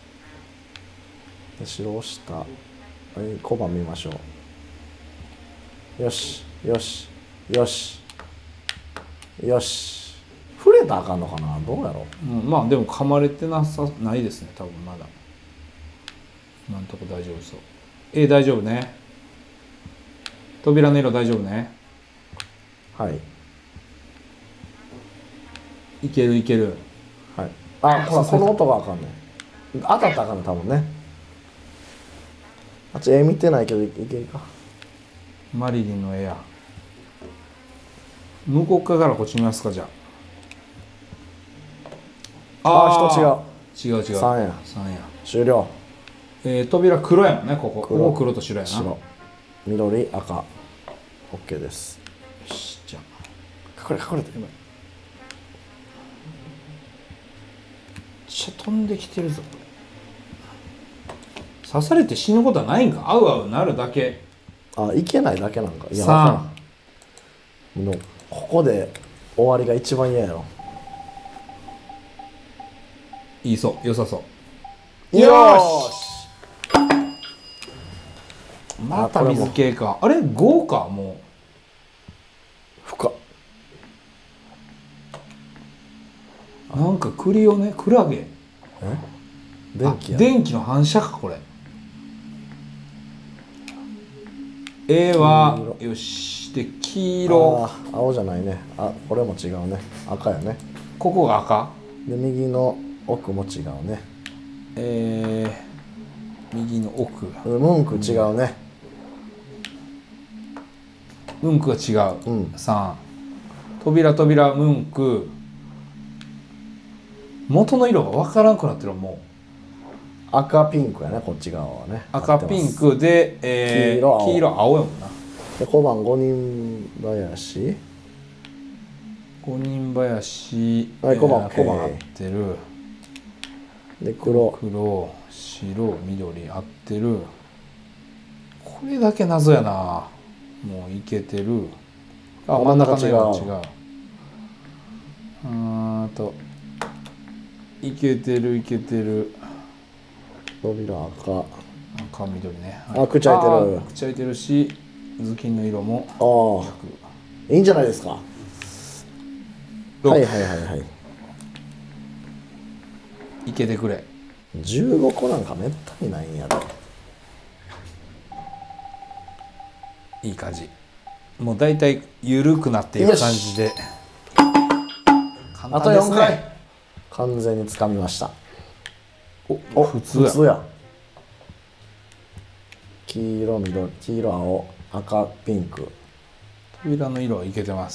で白押した。小判見ましょう。よしよしよしよし。触れたらあかんのかな、どうやろう。 まあでも噛まれてないですね多分まだ。今んとこ大丈夫そう。大丈夫ね。扉の色大丈夫ね。 はい。 いけるいける。 はい。あ、ほら、この音があかんねん。当たったらあかんねん、多分ね。あっち絵見てないけどいけるか。 マリリンの絵や。向こう側からこっち見ますかじゃあ。 人違う。 違う違う。 3や。 3や。 終了。 扉黒やもんねここ。 黒ここ黒と白やな。 白、緑、赤。OK です。 よしじゃあ。 隠れて。 めっちゃ飛んできてるぞこれ。刺されて死ぬことはないんか。合う合うなるだけ。 あ、いけないだけなんか。いや、 3。 わからん。もうここで終わりが一番嫌やろ。 いいそう。良さそう。 よーし。 また水系か。あれ5かも深っ。 なんかクリオネクラゲ。 電気や。 電気の反射かこれ。A はよしで黄色。 青じゃないね。これも違うね。赤やね。 ここが赤で右の奥も違うね。 右の奥ムンク違うね。 ムンクが違う、3扉ムンク元の色が分からんくなってる。もう赤ピンクやね、こっち側はね。 赤ピンクで、黄色青やもんな。 で小判5人林 5人林、 はい小判小判合ってる。 で黒白緑合ってる。これだけ謎やな。もういけてる。真ん中の色が違う。いけてる扉赤緑ね。 口開いてる。 口開いてるし頭巾の色もいいんじゃないですか。はいいけてくれ。 15個なんかめったにないんやで。 いい感じ。もうだいたい緩くなっていく感じで。 あと4回完全につかみました。普通や。黄色緑黄色青赤ピンク。 扉の色はいけてます。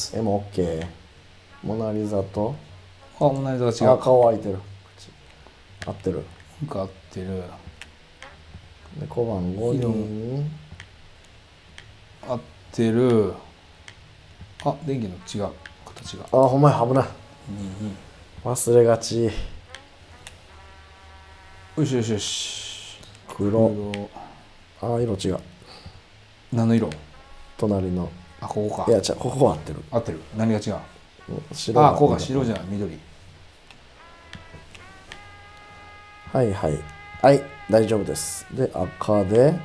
絵も OK。モナリザとモナリザが違う。 顔開いてる。合ってる。 合ってる。 で小判5人合ってる。電気の違う形が。 ほんまや危ない。忘れがち。 よし。 黒。色違う。 何の色？ 隣の。 ここか。 いやここは合ってる。 合ってる。何が違う？ 白。 ここが白じゃない緑。 はい大丈夫です。で赤で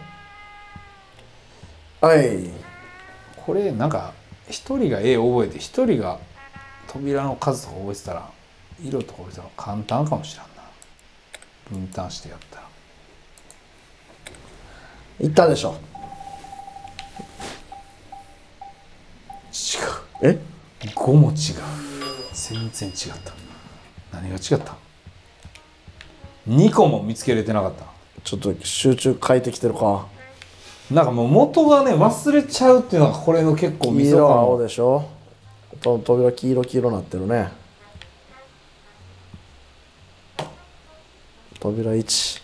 これなんか一人が絵覚えて一人が扉の数とか覚えてたら色とか覚えてたら簡単かもしれんな。分担してやったらいったでしょ。 違う。5も違う。全然違った。何が違った？2個も見つけれてなかった。 ちょっと集中変えてきてるか。 なんかもう元がね忘れちゃうっていうのがこれの結構ミソかも。 黄色青でしょ。扉黄色なってるね。扉1。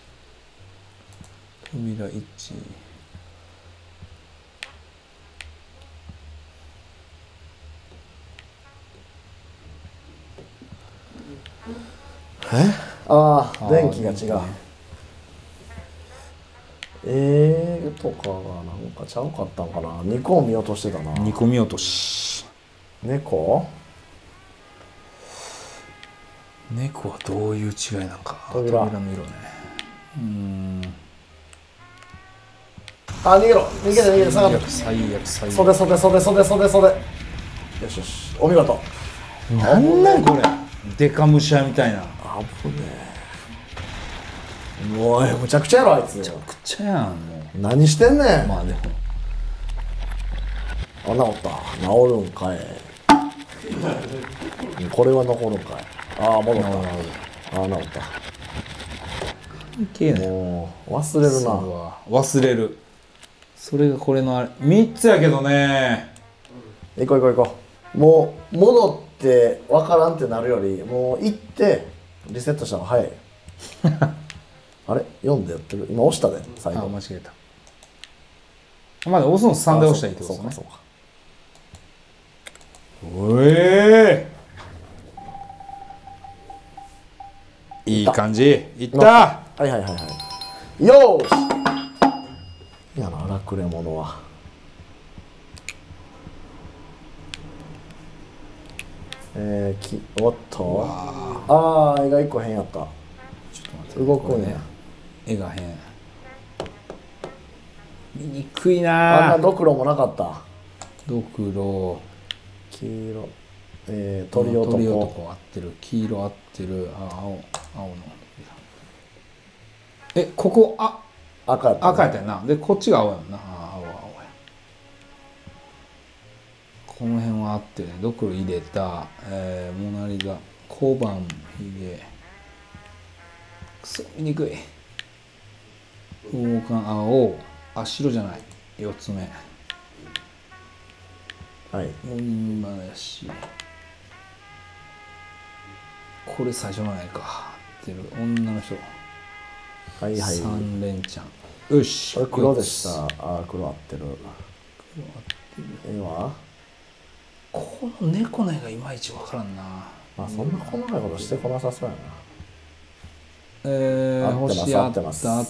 扉1。 電気が違う。とかがなんかちゃうかったんかな。2個見落としてたな。 2個見落とし。 猫はどういう違いなんか。 扉の色ね。 逃げろ逃げて下がる。 最悪。 袖。よしお見事。 なんこれデカムシャみたいな。 危ねえ。おいむちゃくちゃやろあいつ。 むちゃくちゃやんもう。 何してんねん。 まあでも治った。治るんかい。これは残るんかい。戻った。治った。 関係ない。 もう忘れるな。 忘れる。それがこれのあれ3つやけどね。 行こう。もう戻って分からんってなるよりもう行ってリセットした方が早い。あれ4でやってる。今押したで最後。 間違えた。まだ押すの3で押したらいいってことね。 そうか。 いい感じ。いった。 よーし。いやな荒くれ者は。おっと。絵が1個変やった。動くんや。 絵が変。見にくいな。 あんなドクロもなかった。 ドクロ。 黄色。 鳥男。 鳥男合ってる。黄色合ってる。青の。ここ赤やった、ね。 赤やったよな。でこっちが青やもんな。青や。この辺は合ってるね。ドクロ入れた。モナリザ。小判ヒゲ。くそ見にくい。王冠青。白じゃない。4つ目。 はい。 女話。これ最初のないか。合ってる。女の人。 はいはい。 3連チャン。よし。 これ黒でした。黒合ってる。はこの猫の絵がいまいちわからんな。 まあそんな細かいことしてこなさそうやな。 星合ってます。 あった。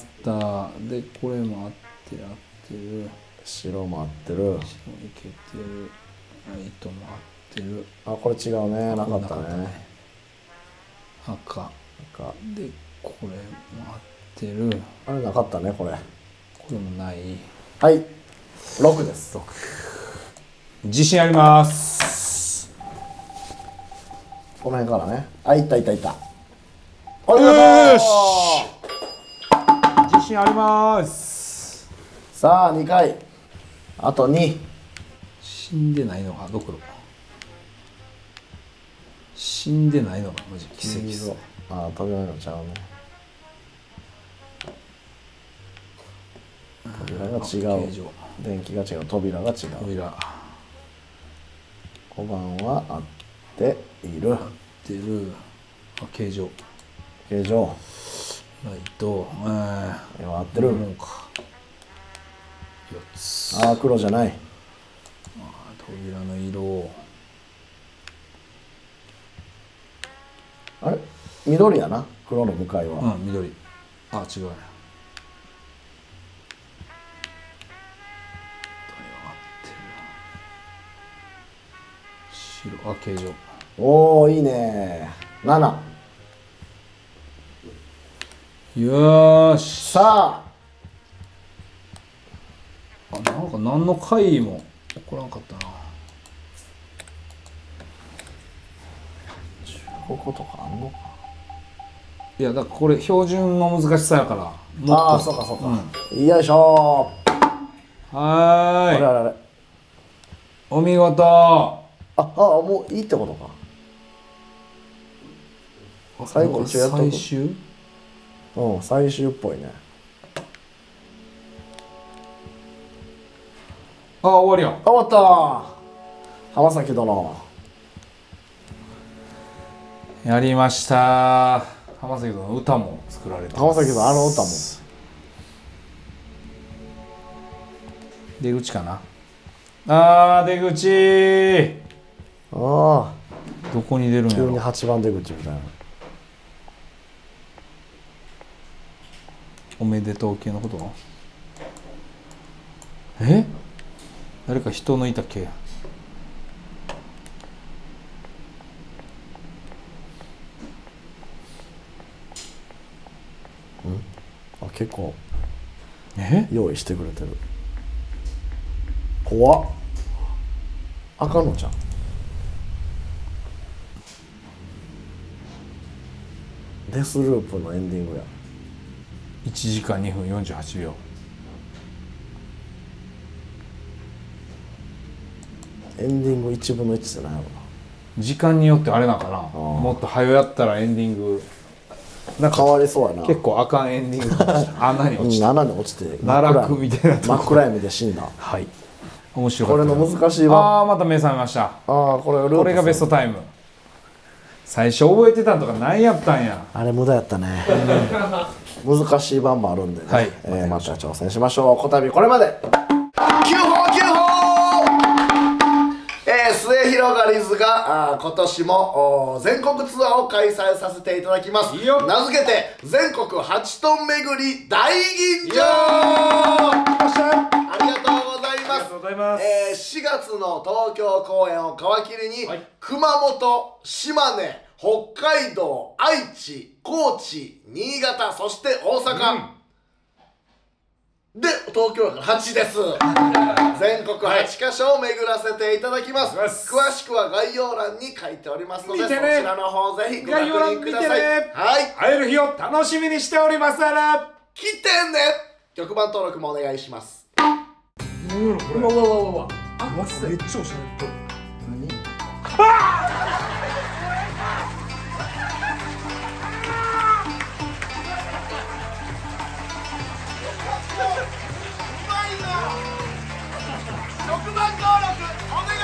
でこれも合ってる。 白も合ってる。 白もいけてる。糸も合ってる。 これ違うね。なかったね。 赤でこれも合ってる。 あれなかったねこれ。 これもない。 はい。6です。 自信あります。 この辺からね。いった。 お見事。自信あります。 さあ2回。あと2。 死んでないのがドクロ。死んでないのがマジ奇跡です。 飛び降りのちゃうね。扉が違う。電気が違う。扉が違う。小判は合っている。 形状。 ライト。 合ってる。 4つ。 黒じゃない。 扉の色。 あれ緑やな。黒の向かいは。 緑。違うね。白。形状。 おおいいね。7。 よーし。 さあ。なんか何の回も起こらんかったな。 こことかあんのか。 いやだからこれ標準の難しさやから。 そうか。よいしょー。あれ。お見事。 もういいってことか。最後一応やっとく。 最終？ 最終っぽいね。 終わりや。 終わった。浜崎殿。 やりました。浜崎の歌も作られてます。 浜崎の歌も。 出口かな。出口。どこに出るんやろ。 急に8番出口みたいな。 おめでとう系のこと？誰か人のいた系。 結構用意してくれてる。怖っ。あかんのちゃん。デスループのエンディングや。 1時間2分48秒。 エンディング1分の1じゃないのかな。 時間によってあれなんかな。もっと早やったらエンディングなんか変わりそうやな。 結構あかんエンディング。穴に落ちて、 穴に落ちて奈落みたいなとこ。 真っ暗闇で死んだ。 はい、面白かった。 これの難しいわ。 また目覚めました。 これがベストタイム。最初覚えてたんとか何やったんや。 あれ無駄やったね。難しい版もあるんでね、また挑戦しましょう。こたびこれまで9報末広がりずが今年も全国ツアーを開催させていただきます。名付けて全国8トン巡り大吟醸。ありがとうございます。4月の東京公演を皮切りに、熊本、島根、北海道、愛知、高知、新潟、そして大阪、で東京やから8です。全国8カ所を巡らせていただきます。 はい詳しくは概要欄に書いておりますので、そち見てねらの方ぜひご確概要欄認ください。 見てねはい、 会える日を楽しみにしておりますから。 来てね。曲番登録もお願いします。 うわうわうわうわ。あ、めっちゃおしゃれっぽい。 何？ 6番登録お願い